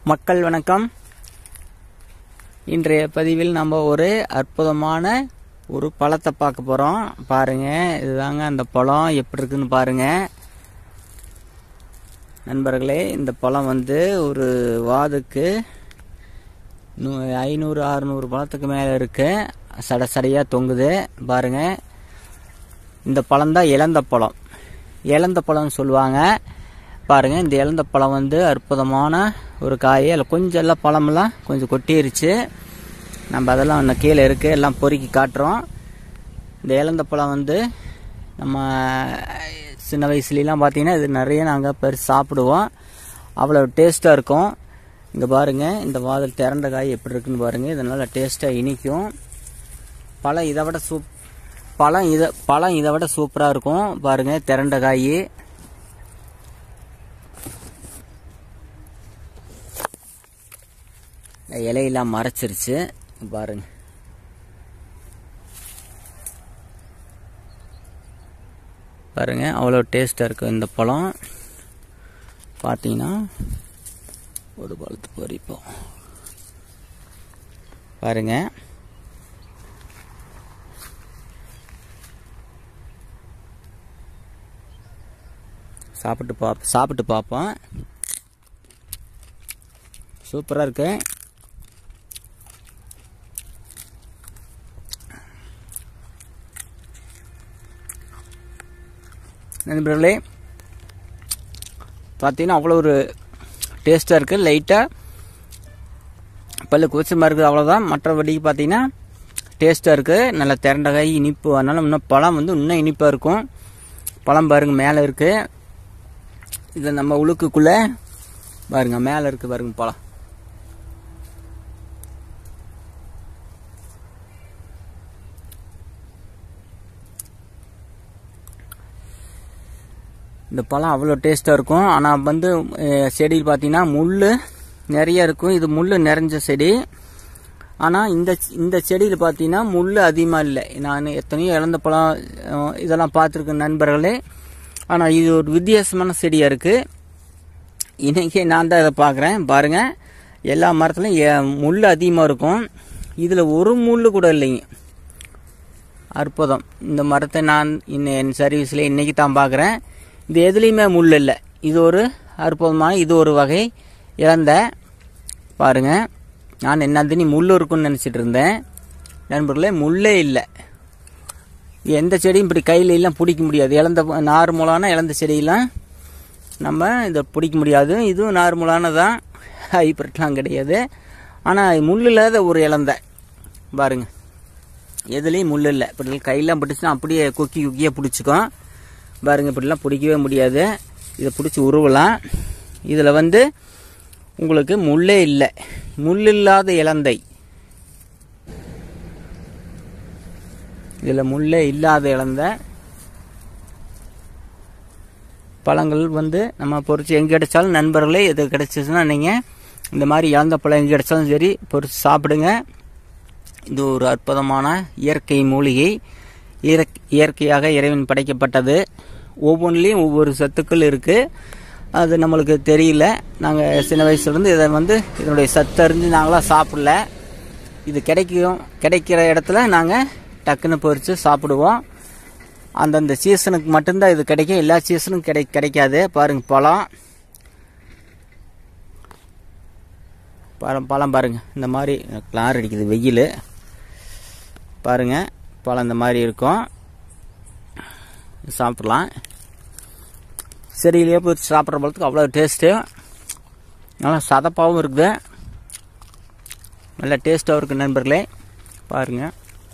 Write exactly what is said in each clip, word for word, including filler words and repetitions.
மக்கள் வணக்கம். இன்றைய பதிவில் நம்ம ஒரு அற்புதமான ஒரு பழத்தை பார்க்க போகிறோம். பாருங்கள், இதுதாங்க அந்த பழம் எப்படி இருக்குன்னு பாருங்கள் நண்பர்களே. இந்த பழம் வந்து ஒரு வாதுக்கு நூ ஐநூறு அறுநூறு பழத்துக்கு மேலே இருக்குது. சட சடையாக தொங்குது பாருங்கள். இந்த பழம்தான் இலந்த பழம். இலந்த பழம்னு சொல்லுவாங்க. பாருங்கள், இந்த இலந்த பழம் வந்து அற்புதமான ஒரு காய். அதில் கொஞ்சம் எல்லாம் பழமெல்லாம் கொஞ்சம் கொட்டிருச்சு. நம்ம அதெல்லாம் இன்னும் கீழே இருக்குது, எல்லாம் பொறுக்கி காட்டுறோம். இந்த இலந்த பழம் வந்து நம்ம சின்ன வயசுலாம் பார்த்தீங்கன்னா இது நிறைய நாங்கள் பெருசு சாப்பிடுவோம். அவ்வளோ டேஸ்ட்டாக இருக்கும். இங்கே பாருங்கள், இந்த வாதில் திரண்ட காய் எப்படி இருக்குன்னு பாருங்கள். இது நல்லா டேஸ்ட்டாக இனிக்கும். பழம் இதை விட சூப் பழம் இதை பழம் இதை விட சூப்பராக இருக்கும். பாருங்கள், திரண்ட காய். இலையெல்லாம் மறைச்சிருச்சு பாருங்க. பாருங்க, அவ்வளோ டேஸ்டாக இருக்கும் இந்த பழம். பார்த்தீங்கன்னா ஒரு பழத்து பொறிப்போம் பாருங்க. சாப்பிட்டு பா சாப்பிட்டு பார்ப்போம். சூப்பராக இருக்கு. நண்பர்களே, பார்த்தீங்கன்னா அவ்வளோ ஒரு டேஸ்ட்டாக இருக்குது. லைட்டாக பல்லு கூச்சமாக இருக்குது, அவ்வளோதான். மற்றபடிக்கு பார்த்தீங்கன்னா டேஸ்ட்டாக இருக்குது. நல்லா திரண்ட காய், இனிப்பு. அதனால் இன்னும் பழம் வந்து இன்னும் இனிப்பாக இருக்கும். பழம் பாருங்கள் மேலே இருக்குது. இதை நம்ம உழுக்குக்குள்ளே பாருங்க மேலே இருக்குது பாருங்க பழம். இந்த பழம் அவ்வளோ டேஸ்ட்டாக இருக்கும். ஆனால் வந்து செடியில் பார்த்தீங்கன்னா முள் நிறைய இருக்கும். இது முள் நிறைஞ்ச செடி. ஆனால் இந்த இந்த செடியில் பார்த்தீங்கன்னா முள் அதிகமாக இல்லை. நான் எத்தனையோ இழந்த பழம் இதெல்லாம் பார்த்துருக்கேன் நண்பர்களே. ஆனால் இது ஒரு வித்தியாசமான செடியாக இருக்குது. இன்றைக்கி நான் தான் இதை பார்க்குறேன். பாருங்கள், எல்லா மரத்துலையும் முள் அதிகமாக இருக்கும். இதில் ஒரு முள் கூட இல்லைங்க. அற்புதம். இந்த மரத்தை நான் இன்னும் என் சர்வீஸில் இன்றைக்கி தான் பார்க்குறேன். இது எதுலேயுமே முள் இல்லை. இது ஒரு அற்புதமான இது ஒரு வகை இழந்த. பாருங்கள், நான் என்ன தண்ணி முள் இருக்குன்னு நினச்சிட்டு இருந்தேன் நண்பர்களே. முள்ளே இல்லை. எந்த செடியும் இப்படி கையில எல்லாம் பிடிக்க முடியாது. இழந்த நார்மலான இழந்த செடியெல்லாம் நம்ம இதை பிடிக்க முடியாது. இதுவும் நார்மலானதான், ஹைப்ரிட்லாம் கிடையாது. ஆனால் முள் இல்லாத ஒரு இழந்த பாருங்கள். எதுலேயும் முள் இல்லை. இப்படி கையெல்லாம் பிடிச்சுன்னா அப்படியே கொக்கி கொக்கியாக பிடிச்சிக்கும் பாருங்கள். இப்படிலாம் பிடிக்கவே முடியாது. இதை பிடிச்சி உருவலாம். இதில் வந்து உங்களுக்கு முள்ளே இல்லை. முள் இல்லாத இலந்தை. இதில் முள்ளே இல்லாத இலந்த பழங்கள் வந்து நம்ம பொறிச்சு எங்கே கிடைச்சாலும் நண்பர்களே, இது கிடைச்சிச்சுன்னா நீங்கள் இந்த மாதிரி இழந்த பழம் எங்கே கிடைச்சாலும் சரி பொறிச்சு சாப்பிடுங்க. இது ஒரு அற்புதமான இயற்கை மூலிகை. இயற்கையாக இறைவன் படைக்கப்பட்டது. ஒவ்வொன்றிலையும் ஒவ்வொரு சத்துக்கள் இருக்குது. அது நம்மளுக்கு தெரியல. நாங்கள் சின்ன வயசுலேருந்து இதை வந்து இதனுடைய சத்து அறிஞ்சு நாங்களாம் சாப்பிடல. இது கிடைக்கும் கிடைக்கிற இடத்துல நாங்கள் டக்குன்னு பொறிச்சு சாப்பிடுவோம். அந்தந்த சீசனுக்கு மட்டும்தான் இது கிடைக்கும். எல்லா சீசனும் கிடை கிடைக்காது. பாருங்கள், பழம் பழம் பழம் பாருங்கள். இந்த மாதிரி கிளார் அடிக்குது வெயில். பாருங்கள், பழம் இந்த மாதிரி இருக்கும். சாப்பிடலாம். செடியிலேயே போய் சாப்பிட்ற பழத்துக்கு அவ்வளோ டேஸ்ட்டு. நல்லா சதப்பாகவும் இருக்குது. நல்லா டேஸ்ட்டாகவும் இருக்குது நண்பர்களே. பாருங்கள்,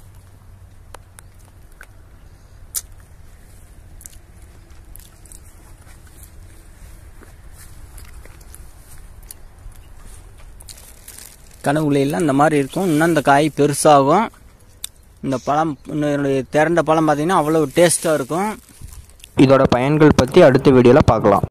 கனவுலையெல்லாம் இந்த மாதிரி இருக்கும். இன்னும் இந்த காய் பெருசாகும். இந்த பழம் என்னுடைய திரண்ட பழம் பார்த்தீங்கன்னா அவ்வளோ டேஸ்ட்டாக இருக்கும். இதோட பயன்கள் பற்றி அடுத்த வீடியோவில் பார்க்கலாம்.